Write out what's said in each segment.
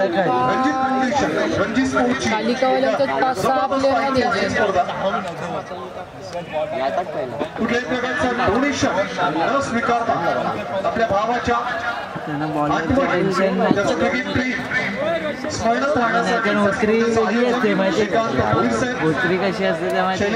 कालिकावाल्यांच्यात 5-6 player आहेत. कुठल्याही प्रकारचा डोनेशन न स्वीकारता आपल्या भावाच्या होत्री वेगळी असते माहिती का? होत्री कशी असते त्या माहिती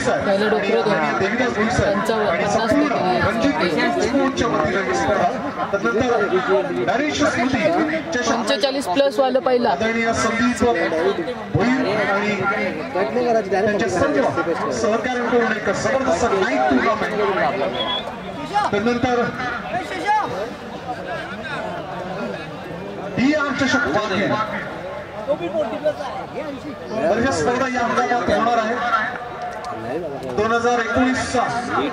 $45 प्लस वालं पहिला सहकार्याकडून एक जबरदस्त नाईट टुर्नामेंट. त्यानंतर ही आमच्या शक्ती स्पर्धा या हंगामात होणार आहे. 2019चा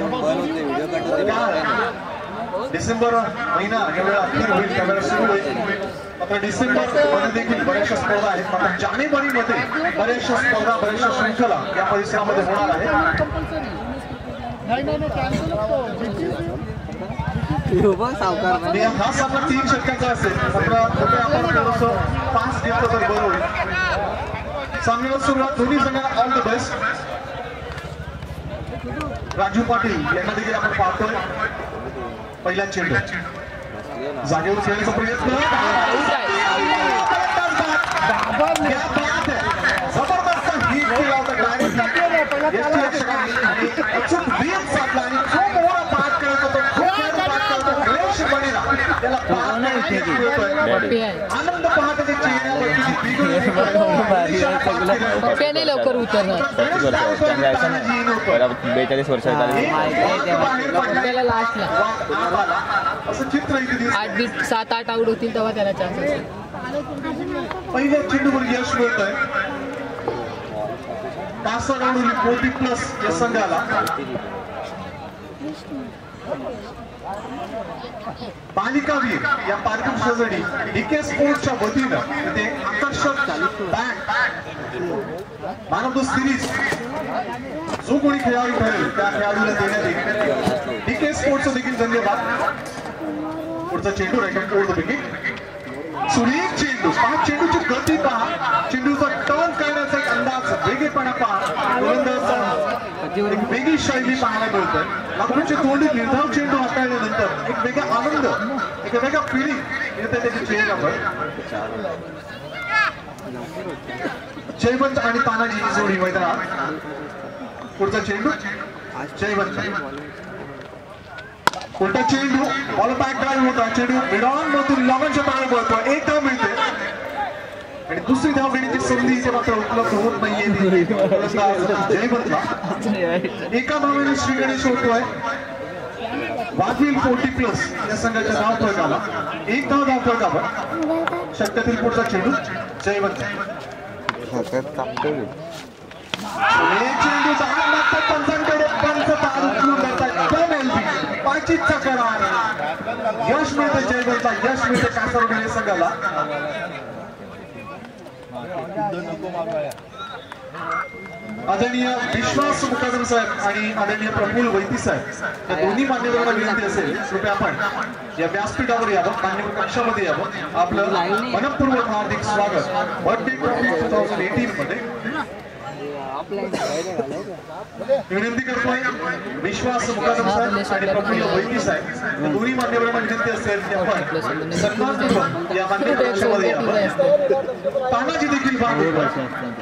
डिसेंबर महिना या वेळा अखेर होईल, त्यावेळेला सुरू होईल. मात्र डिसेंबर मध्ये देखील बऱ्याचशा स्पर्धा आहेत. मात्र जानेवारीमध्ये बऱ्याचशा स्पर्धा बऱ्याचशा शृंखला या परिसरामध्ये होणार आहे. हा सामना 3 षटकांचा असेल. मात्र आपण थोडंसं फास्ट घेतलं तर बरं होईल. चांगलं सुरुवात दोन्ही संघांना all the best. Raju Patil यांना देखील आपण पाहतोय. पहिला चेंडू जागेवर खेळण्याचा प्रयत्न, जबरदस्त हिट केला होता डायरेक्ट अचूक वेग साधला आणि खूप मोठा पाठ करत होतो. ग्रेश बनेला त्याला आनंद पाहत होते चेहऱ्यावरती. लवकर उतरणार 42 वर्षाचा त्याला लास्टला असं चित्र 7-8 आउट होतील तेव्हा त्याला चान्स असेल. पहिल्या चेंडूवर यश मिळत आहे. कासारवडोली 40+ या संघाला. बालिकावीर या पार्किंग सजडी डीके स्पोर्ट्सच्या वतीनं ते आकर्षक bat man of the series जो कोणी खेळाडू ठरेल त्या खेळाडूला देण्यात येईल. डीके स्पोर्ट्सचा देखील धन्यवाद. पुढचा चेंडू राईट ओव्हर द विकेट. सुरेख चेंडू पहा, चेंडूची गती पहा, चेंडूचा टर्न करण्याचा एक अंदाज, वेगळेपणा पहा, गोलंदाजाचा एक वेगळी शैली पाहायला मिळते. लागूनची तोंडी निर्धाव चेंडू हाताळल्यानंतर एक वेगळा आनंद, एक वेगळा फिलिंग येते त्याच्या चेहऱ्यावर. जयवंत आणि तानाजीची जोडी मैदानात. पुढचा चेंडू जयवंत. उलटा चेंडू बॉल बॅक ड्राईव्ह होता. चेंडू मिडॉन मधून लॉंगच्या पायाला पळतो. एक धाव मिळते आणि दुसरी धाव घेण्याची संधी इथे मात्र उपलब्ध होत नाहीये जयवंतला. एका धावेने श्री गणेश होतोय. वाघवील 40+ या संघाच्या धाव फलकाला 1 धाव फलकावर. षटकातील पुढचा चेंडू जयवंत. चेंडू पंचांकडे पंच तार उचलून जातात. पाचीचा करार. यश मिळते जयवंतला, यश मिळते कासारवडोली संघाला. आदरणीय विश्वास मुकादम साहेब आणि आदरणीय प्रफुल्ल वैती साहेब या दोन्ही मान्यवरांना विनंती असेल कृपया आपण या व्यासपीठावर यावं, मान्यवर कक्षामध्ये यावं. आपलं मनपूर्वक हार्दिक स्वागत बर्थडे ट्रॉफी 2018 मध्ये विनंती करतोय. विश्वास मुकादम साहेब आणि प्रफुल्ल वैती साहेब या दोन्ही मान्यवरांना विनंती असेल की आपण सन्मानपूर्वक या मान्यवर कक्षामध्ये यावं. तानाजी देखील भाग होतोय.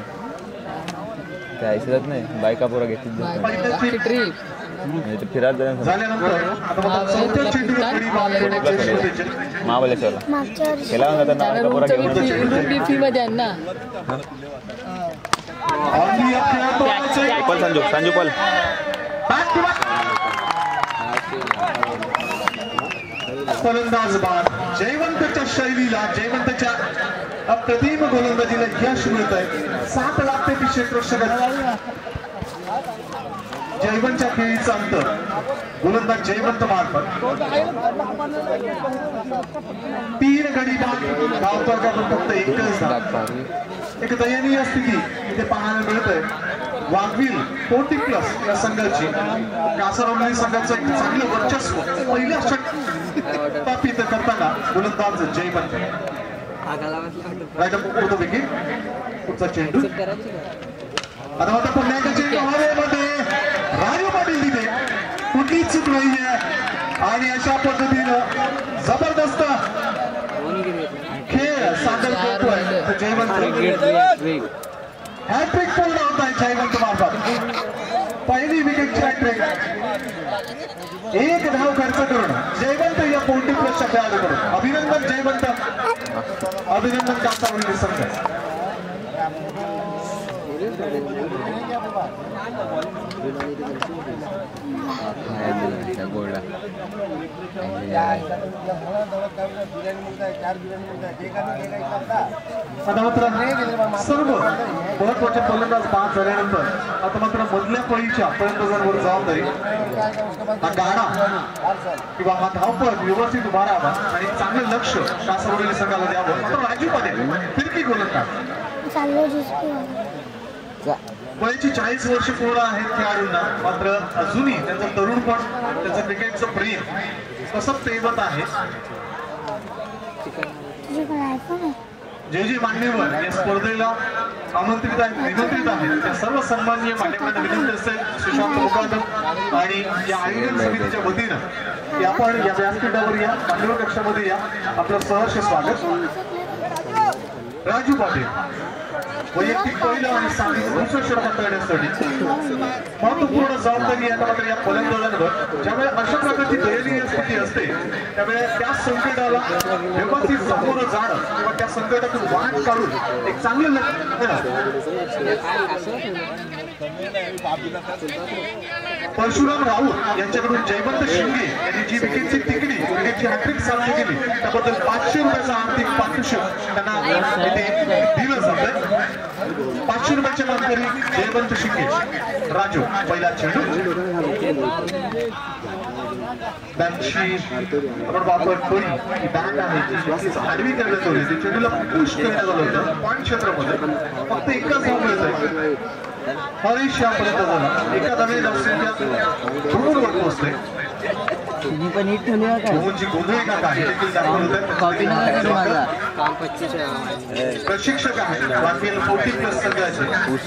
काय ऐकत नाही, बायका पुरा घेतली फिरायला महाबळेश्वरला केला संजू पॉल फलंदाज बाद. जयवंतच्या शैलीला, जयवंतच्या अप्रतिम गोलंदाजीला यश मिळत आहे. 7 लाख ते क्षेत्ररक्षक जयवंतच्या खेळीचं अंतर गोलंदाज जयवंत मार्फत 3 गडी बाद. धावतोय फक्त 1च धाव. एक दयनीय स्थिती इथे पाहायला मिळत आहे. वाघवील 40+ या संघाची कासारवडोली संघाचं एक चांगलं वर्चस्व पहिल्या षटकात करताना गोलंदाज जयवंत. राजा पुढचा विकेट पुढचा चेंडू आता मात्र पुन्हा एकदा चेंडू हवेमध्ये राजू पाटील तिथे कुठलीच चूक नाहीये आणि अशा पद्धतीनं जबरदस्त खेळ सादर करतोय जयवंत हॅट्रिक पूर्ण होत आहे जयवंत मार्फत पहिली विकेटची हॅट्रिक एक धाव खर्च करून जयवंत या 40+ खेळाडूकडून अभिनंदन जयवंत अभिनंदन कासावली संघ आता मात्र सर्व महत्वाचे फलंदाज बाद झाल्यानंतर आता मात्र मधल्या फळीच्या फलंदाजांवर जबाबदारी हा गाडा किंवा हा धावपळ व्यवस्थित उभा राहावा आणि चांगलं लक्ष कासावली संघाला द्यावं मात्र राजू पाटील फिरकी गोलंदाज वयाची 40 वर्ष पूर्ण आहेत खेळाडूंना मात्र अजूनही त्यांचं तरुणपण त्यांचं क्रिकेटचं प्रेम कसं तेवत आहे जे जे मान्यवर या स्पर्धेला आमंत्रित आहेत निमंत्रित आहेत त्या सर्व सन्माननीय मान्यवरांना विनंती असेल सुशांत मुकादम आणि या आयोजन समितीच्या वतीनं की आपण या व्यासपीठावर या मान्यवर कक्षामध्ये या आपलं सहर्ष स्वागत राजू पाटील वैयक्तिक पहिलं आणि दुसरं षटक करण्यासाठी महत्वपूर्ण जबाबदारी आहे मात्र या फलंदाजांवर ज्यावेळेस अशा प्रकारची दयनीय स्थिती असते त्यावेळेस त्या संकटाला व्यवस्थित समोर जाणं किंवा त्या संकटातून वाट काढून एक चांगलं परशुराम राऊत यांच्याकडून जयवंत शिंगे यांनी जी विकेटची तिकडी विकेटची हॅट्रिक साध्य केली त्याबद्दल 500 रुपयाचा आर्थिक पारितोषिक त्यांना इथे दिलं जातं 500 रुपयाच्या मानकरी जयवंत शिंगे राजू पहिला चेंडू बॅटची आपण वापर करी ही बॅट आहे आडवी करण्यात आली ती चेंडूला पुश करण्यात आलं होतं पॉईंट क्षेत्रामध्ये फक्त एकच धाव मिळत आहे हरीश यापर्यंत झाला एका धावेत ऑस्ट्रेलिया वर पोहोचते प्रशिक्षक आहेत राफेल 40+ संघाचे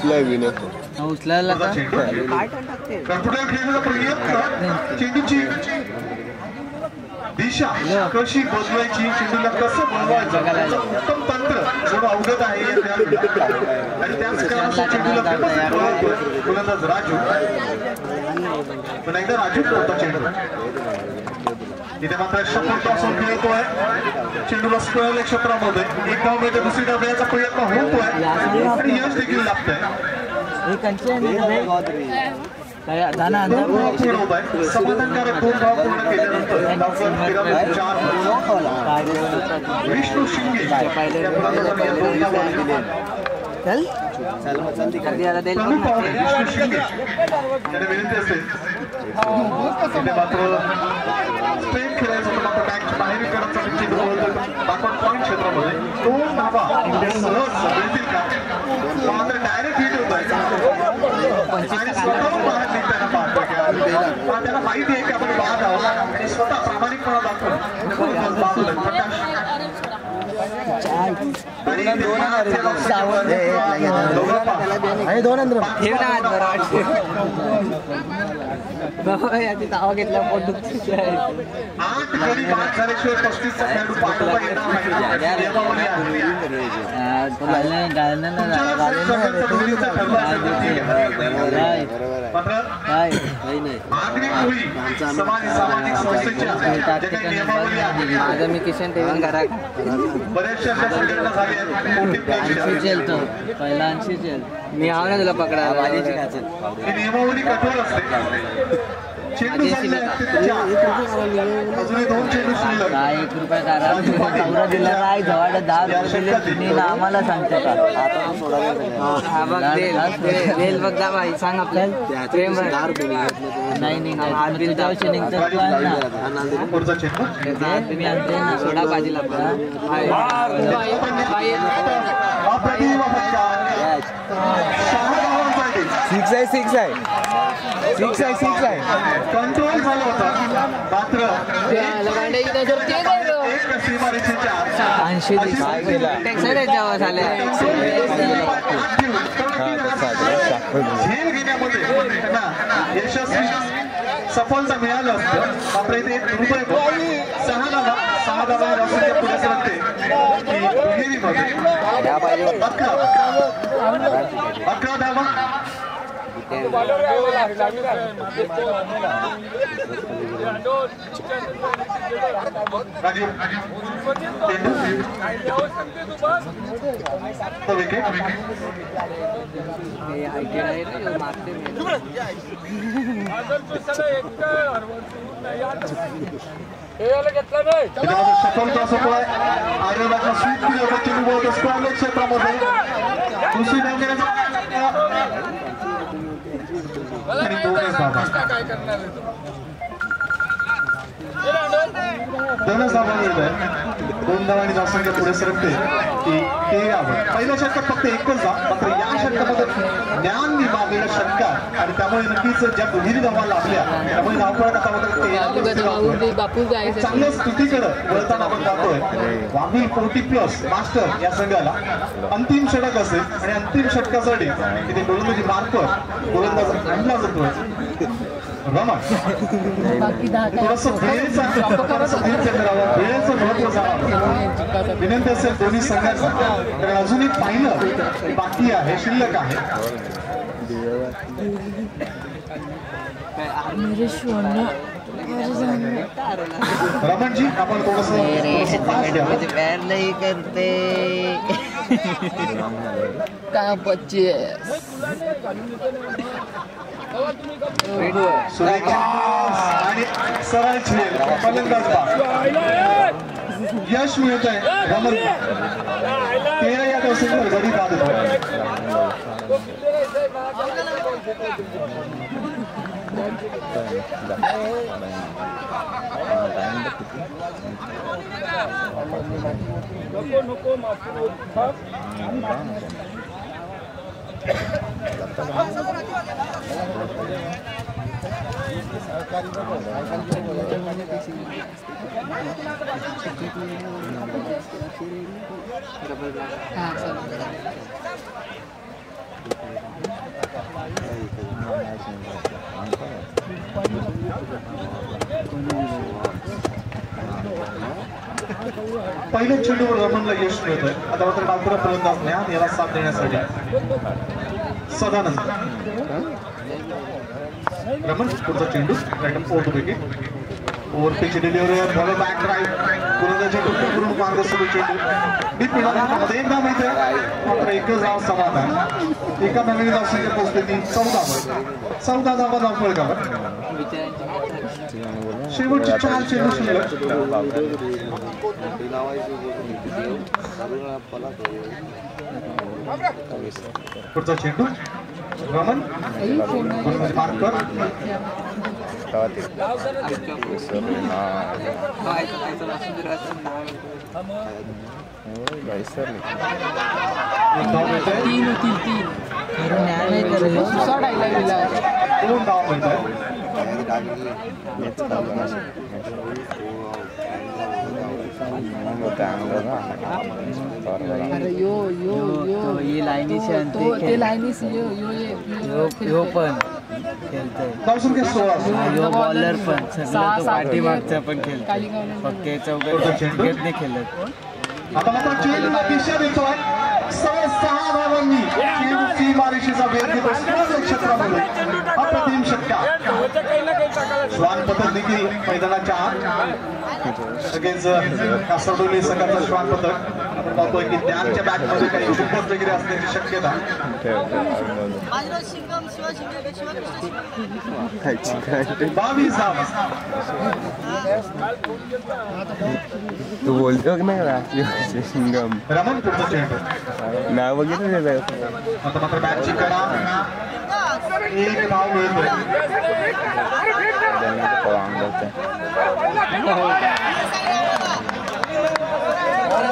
कॉम्प्युटर खेळण्याचा प्रयत्न चेंडूची दिशा कशी बदलायची चेंडूला कसं बनवायचं उत्तम तंत्र जणू अवगत आहे आणि त्याच कारणासाठी चेंडूला गोलंदाज राजू पण एकदा राजू होता चेंडू इथे मात्र शपथ पासून खेळतोय चेंडूला स्क्वेअर क्षेत्रामध्ये एक धाव मिळते दुसरी धाव मिळण्याचा प्रयत्न होतोय आणि यश देखील लागतंय समाधानकारक 2 धाव पूर्ण केल्यानंतर विष्णू शिंगे विष्णू शिंगे याने विनंती असेल मात्र स्ट्रेट खेळायचं होतं मात्र बॅट बाहेर करायचा बॅकवर्ड पॉईंट क्षेत्रामध्ये 2 धावा सहज मिळतील का मात्र डायरेक्ट हिट होत आहे आणि स्वतःहून बाहेर निघताना पाहतो त्याला माहिती आहे की आपण बाद आहोत आणि स्वतः प्रामाणिकपणा दाखवून तावा घेतला 8 गडी बाद झाल्याशिवाय 35चा खेळाडू पाठवता येणार सामाजिक संस्थेच्या ज्या काही नियमावली आहेत मी किशन ठेवून घरात बऱ्याचशा संघटना झाल्या पहिला मी आव ना तुला पकडा ही नियमावली कठोर असते चेंडू अजूनही 2 चेंडू शिल्लक 1 रुपया करा दिला नाही जवळ 10 रुपये आम्हाला सांगते का हा बघ रेल बघ जा भाई सांग आपल्याला नाही पुढचा चेंडू तुम्ही आणते ना सोडा बाजीला अप्रतिम सिक्स आहे कंट्रोल झाला होता मात्र एक सीमारेषेच्या 80 त्याच्यावर झाल्या झेल घेण्यामध्ये त्यांना यशस्वी सफलता मिळालं असतं मात्र इथे रुपये 6 धावा राष्ट्रीय पुढे सरकते की दुहेरीमध्ये 11 धावा राजीव सफलता सोहळा आयोगाचा स्वीप केलं होतं चेंडू स्क्वेअर क्षेत्रामध्ये दुसरी धाव घेण्याचा आणि दोनच धावा मिळत आहे 2 धावांनी धावसंख्या पुढे सरकते की 13 पहिल्या षटकात फक्त एकच धाव मात्र या षटकामध्ये ज्ञान विभागलेला षटकार आणि त्यामुळे नक्कीच ज्या दुहेरी धावा लागल्या त्यामुळे धावपळ आता चांगल्या स्थितीकडे वळताना आपण पाहतोय वाघील 40+ मास्टर या संघाला अंतिम षटक असेल आणि अंतिम षटकासाठी तिथे गोलंदाजी मार्कर गोलंदाज आणला जातोय वेळेचं महत्व सांगा विनंती असेल दोन्ही संघांना कारण अजून एक फायनल बाकी आहे शिल्लक आहे रमणजी आपण थोडस करते काय बच्चे आणि सरळ झेल फलंदाज यश मिळत आहे रमण 13 या धावसंख्येवर गडी बाद होतो पहिल्या चेंडूवर रमणला यश मिळत आहे आता मात्र डावखुरा फलंदाज ज्ञान याला साथ देण्यासाठी सदानंद रमण पुढचा चेंडू रॅन्डम ओव्हरपैकी ओव्हरपैकी डिलिव्हरी बॉल बॅक ड्राईव्ह गोलंदाजी करून मार्ग सुरू चेंडू डीप मिळाला एकदा माहिती आहे मात्र एकच धाव समाधान एका नवीन धावसंख्या पोहोचते ती 14 धावा धावफलकावर शेवटचे 4 चेंडू शिल्लक पुढचा चेंडू रमण मार्कर दोन धाव मिळत आहे अरे यो ये लाईनी ते लाईनी यो पण खेळतोय धावसंख्या 16 यो बॉलर पण सगळं तो पाठीमागचा पण खेळतोय फक्त चौकात नाही खेळत आता मात्र चेंडूला दिशा देतोय 6 धावांनी चेंडू सीमारेषेचा वेध घेतो क्षेत्रामध्ये अप्रतिम षटकार श्वान पथक देखील मैदानाच्या आत लगेच कासरडोली संघाचा श्वान पथक आपण पाहतोय की त्यांच्या बॅटमध्ये काही चुकत वगैरे असण्याची शक्यता तू बोलतो की नाही सिंगम रमण पुढचा चेंडू नाव बघितलं आता मात्र बॅटची कडा एक धाव मिळतोय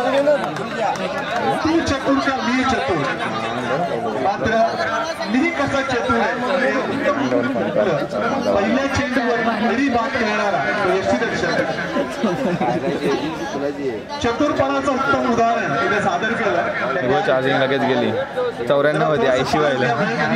तू चतुर का मी चतुर मात्र मी कसा एवढा चतुर आहे पहिल्या चेंडूवर खरी बात खेळणारा तो यष्टीरक्षक चतुरपणाचं उत्तम उदाहरण तिने सादर केलं. चार्जिंग लगेच गेली 94 होती 80 व्हायला.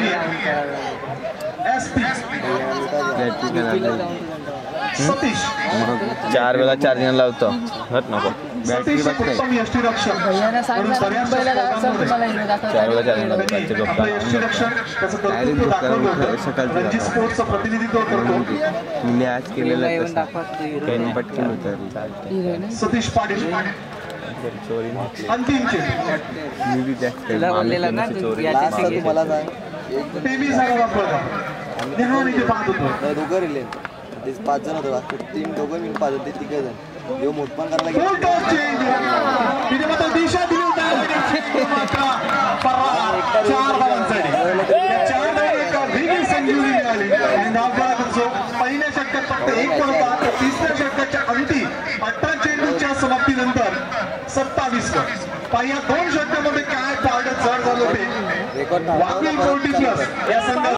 सतीश 4 वेळा चार्जिंग लावतो हट नको बॅटरी सतीश बघ उत्तम यष्टीरक्षक भैयाने सांगितलं मुंबईला जायचं तुम्हाला हिरो 4 वेळा चार्जिंग लावतो आपलं यष्टीरक्षक त्याचं कर्तृत्व दाखवलं होतं. रणजी स्पोर्ट्सचं प्रतिनिधित्व करतो मी आज केलेलं तसं पटकन उतरली. सतीश पाटील अंतिम चेंडू मी बी जास्त टीव्ही सारा वापरला ध्यान इथे पाहत होतो. दोघं रिले 5 जण होते टीम दोघं मिळून 5 होते 3 जण देव मोठपण करायला गेले. फुल चेंडू तिने मात्र दिशा दिली होती मात्र 4 धावांसाठी 4 धावा एका वेगळी संजीवनी मिळाली आणि धावफलक असो पहिल्या षटकात फक्त 1 पण होता तर तिसऱ्या षटकाच्या अंती 18 चेंडूच्या समाप्तीनंतर 27 पहिल्या 2 षटकामध्ये काय पारडं जड झालं होते. वाकवेल 40+ या संघात